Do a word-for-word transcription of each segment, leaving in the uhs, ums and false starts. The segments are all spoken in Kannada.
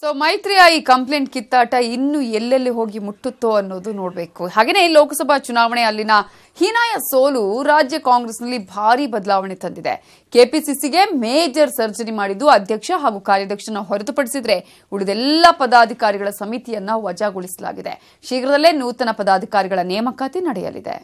ಸೊ ಮೈತ್ರಿಯ ಈ ಕಂಪ್ಲೇಂಟ್ ಕಿತ್ತಾಟ ಇನ್ನು ಎಲ್ಲೆಲ್ಲಿ ಹೋಗಿ ಮುಟ್ಟುತ್ತೋ ಅನ್ನೋದು ನೋಡಬೇಕು. ಹಾಗೇನೇ ಲೋಕಸಭಾ ಚುನಾವಣೆ ಅಲ್ಲಿನ ಹೀನಾಯ ಸೋಲು ರಾಜ್ಯ ಕಾಂಗ್ರೆಸ್ನಲ್ಲಿ ಭಾರಿ ಬದಲಾವಣೆ ತಂದಿದೆ. ಕೆಪಿಸಿಸಿಗೆ ಮೇಜರ್ ಸರ್ಜರಿ ಮಾಡಿದ್ದು ಅಧ್ಯಕ್ಷ ಹಾಗೂ ಕಾರ್ಯಾಧ್ಯಕ್ಷನ ಹೊರತುಪಡಿಸಿದ್ರೆ ಉಳಿದೆಲ್ಲ ಪದಾಧಿಕಾರಿಗಳ ಸಮಿತಿಯನ್ನ ವಜಾಗೊಳಿಸಲಾಗಿದೆ. ಶೀಘ್ರದಲ್ಲೇ ನೂತನ ಪದಾಧಿಕಾರಿಗಳ ನೇಮಕಾತಿ ನಡೆಯಲಿದೆ.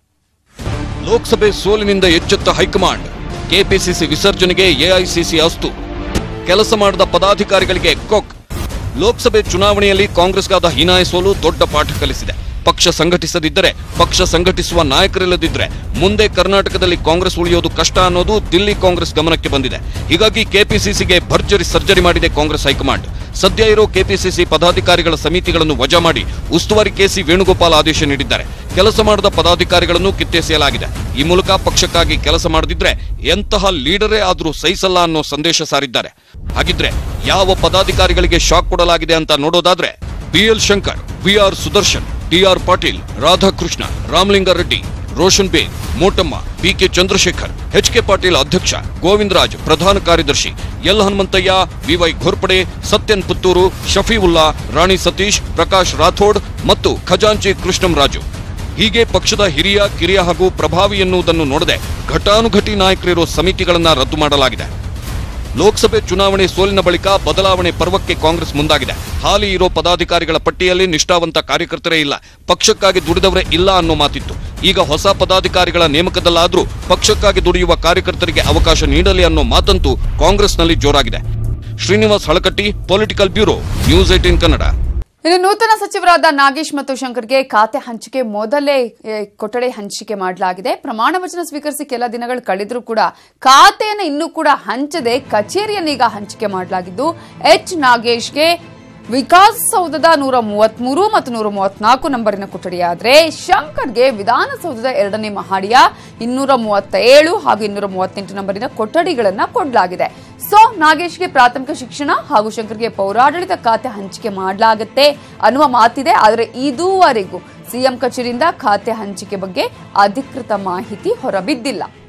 ಲೋಕಸಭೆ ಸೋಲಿನಿಂದ ಎಚ್ಚೆತ್ತ ಹೈಕಮಾಂಡ್, ಕೆಪಿಸಿಸಿ ವಿಸರ್ಜನೆಗೆ ಎಐಸಿಸಿ ಅಸ್ತು, ಕೆಲಸ ಮಾಡದ ಪದಾಧಿಕಾರಿಗಳಿಗೆ ಕೊಕ್. ಲೋಕಸಭೆ ಚುನಾವಣೆಯಲ್ಲಿ ಕಾಂಗ್ರೆಸ್ಗಾದ ಹೀನಾಯ ಸೋಲು ದೊಡ್ಡ ಪಾಠ ಕಲಿಸಿದೆ. ಪಕ್ಷ ಸಂಘಟಿಸದಿದ್ದರೆ, ಪಕ್ಷ ಸಂಘಟಿಸುವ ನಾಯಕರಿಲ್ಲದಿದ್ದರೆ ಮುಂದೆ ಕರ್ನಾಟಕದಲ್ಲಿ ಕಾಂಗ್ರೆಸ್ ಉಳಿಯೋದು ಕಷ್ಟ ಅನ್ನೋದು ದಿಲ್ಲಿ ಕಾಂಗ್ರೆಸ್ ಗಮನಕ್ಕೆ ಬಂದಿದೆ. ಹೀಗಾಗಿ ಕೆಪಿಸಿಸಿಗೆ ಭರ್ಜರಿ ಸರ್ಜರಿ ಮಾಡಿದೆ ಕಾಂಗ್ರೆಸ್ ಹೈಕಮಾಂಡ್. ಸದ್ಯ ಇರೋ ಕೆಪಿಸಿಸಿ ಪದಾಧಿಕಾರಿಗಳ ಸಮಿತಿಗಳನ್ನು ವಜಾ ಮಾಡಿ ಉಸ್ತುವಾರಿ ಕೆಸಿ ವೇಣುಗೋಪಾಲ್ ಆದೇಶ ನೀಡಿದ್ದಾರೆ. ಕೆಲಸ ಮಾಡದ ಪದಾಧಿಕಾರಿಗಳನ್ನು ಕಿತ್ತೆಸೆಯಲಾಗಿದೆ. ಈ ಮೂಲಕ ಪಕ್ಷಕ್ಕಾಗಿ ಕೆಲಸ ಮಾಡದಿದ್ರೆ ಎಂತಹ ಲೀಡರೇ ಆದರೂ ಸಹಿಸಲ್ಲ ಅನ್ನೋ ಸಂದೇಶ ಸಾರಿದ್ದಾರೆ. ಹಾಗಿದ್ರೆ ಯಾವ ಪದಾಧಿಕಾರಿಗಳಿಗೆ ಶಾಕ್ ಕೊಡಲಾಗಿದೆ ಅಂತ ನೋಡೋದಾದ್ರೆ, BL Shankar, VR Sudarshan, TR Patil, Radhakrishna, Ramalinga Reddy, Roshan Baig, Motamma, BK Chandrashekar, H K Patil ಅಧ್ಯಕ್ಷ, ಗೋವಿಂದರಾಜ್ ಪ್ರಧಾನ ಕಾರ್ಯದರ್ಶಿ, ಎಲ್ ಹನುಮಂತಯ್ಯ, ವಿವೈ ಘೋರ್ಪಡೆ, ಸತ್ಯನ್ ಪುತ್ತೂರು, ಶಫೀವುಲ್ಲಾ, ರಾಣಿ ಸತೀಶ್, ಪ್ರಕಾಶ್ ರಾಥೋಡ್ ಮತ್ತು ಖಜಾಂಚಿ ಕೃಷ್ಣಂರಾಜು. ಹೀಗೆ ಪಕ್ಷದ ಹಿರಿಯ ಕಿರಿಯ ಹಾಗೂ ಪ್ರಭಾವಿ ಎನ್ನುವುದನ್ನು ನೋಡದೆ ಘಟಾನುಘಟಿ ನಾಯಕರಿರೋ ಸಮಿತಿಗಳನ್ನ ರದ್ದು ಮಾಡಲಾಗಿದೆ. ಲೋಕಸಭೆ ಚುನಾವಣೆ ಸೋಲಿನ ಬಳಿಕ ಬದಲಾವಣೆ ಪರ್ವಕ್ಕೆ ಕಾಂಗ್ರೆಸ್ ಮುಂದಾಗಿದೆ. ಹಾಲಿ ಇರೋ ಪದಾಧಿಕಾರಿಗಳ ಪಟ್ಟಿಯಲ್ಲಿ ನಿಷ್ಠಾವಂತ ಕಾರ್ಯಕರ್ತರೇ ಇಲ್ಲ, ಪಕ್ಷಕ್ಕಾಗಿ ದುಡಿದವರೇ ಇಲ್ಲ ಅನ್ನೋ ಮಾತಿತ್ತು. ಈಗ ಹೊಸ ಪದಾಧಿಕಾರಿಗಳ ನೇಮಕದಲ್ಲಾದ್ರೂ ಪಕ್ಷಕ್ಕಾಗಿ ದುಡಿಯುವ ಕಾರ್ಯಕರ್ತರಿಗೆ ಅವಕಾಶ ನೀಡಲಿ ಅನ್ನೋ ಮಾತಂತೂ ಕಾಂಗ್ರೆಸ್ನಲ್ಲಿ ಜೋರಾಗಿದೆ. Srinivas Halakatti, political bureau, news eighteen Kannada. ಇನ್ನು ನೂತನ ಸಚಿವರಾದ ನಾಗೇಶ್ ಮತ್ತು ಶಂಕರ್ಗೆ ಖಾತೆ ಹಂಚಿಕೆ ಮೊದಲೇ ಕೊಠಡಿ ಹಂಚಿಕೆ ಮಾಡಲಾಗಿದೆ. ಪ್ರಮಾಣ ವಚನ ಸ್ವೀಕರಿಸಿ ಕೆಲ ದಿನಗಳು ಕಳೆದರೂ ಕೂಡ ಖಾತೆಯನ್ನು ಇನ್ನೂ ಕೂಡ ಹಂಚದೆ ಕಚೇರಿಯನ್ನೀಗ ಹಂಚಿಕೆ ಮಾಡಲಾಗಿದ್ದು, ಎಚ್ ನಾಗೇಶ್ಗೆ ವಿಕಾಸಸೌಧದ ನೂರ ಮೂವತ್ಮೂರು ಮತ್ತು ನೂರ ಮೂವತ್ನಾಲ್ಕು ನಂಬರಿನ ಕೊಠಡಿಯಾದರೆ ಶಂಕರ್ಗೆ ವಿಧಾನಸೌಧದ ಎರಡನೇ ಮಹಡಿಯ ಇನ್ನೂರ ಮೂವತ್ತ ಏಳು ಹಾಗೂ ಇನ್ನೂರ ಮೂವತ್ತೆಂಟು ನಂಬರಿನ ಕೊಠಡಿಗಳನ್ನು ಕೊಡಲಾಗಿದೆ. ಸೊ ನಾಗೇಶ್ಗೆ ಪ್ರಾಥಮಿಕ ಶಿಕ್ಷಣ ಹಾಗೂ ಶಂಕರ್ಗೆ ಪೌರಾಡಳಿತ ಖಾತೆ ಹಂಚಿಕೆ ಮಾಡಲಾಗುತ್ತೆ ಅನ್ನುವ ಮಾತಿದೆ. ಆದರೆ ಇದುವರೆಗೂ ಸಿಎಂ ಕಚೇರಿಯಿಂದ ಖಾತೆ ಹಂಚಿಕೆ ಬಗ್ಗೆ ಅಧಿಕೃತ ಮಾಹಿತಿ ಹೊರಬಿದ್ದಿಲ್ಲ.